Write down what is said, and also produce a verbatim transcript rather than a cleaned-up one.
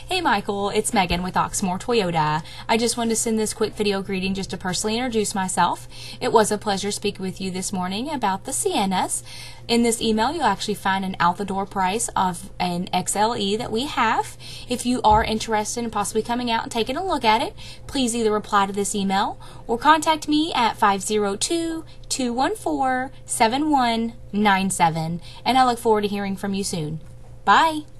Hey Michael, it's Megan with Oxmoor Toyota. I just wanted to send this quick video greeting just to personally introduce myself. It was a pleasure speaking with you this morning about the Siennas. In this email, you'll actually find an out-the-door price of an X L E that we have. If you are interested in possibly coming out and taking a look at it, please either reply to this email or contact me at five zero two, two one four, seven one nine seven. And I look forward to hearing from you soon. Bye!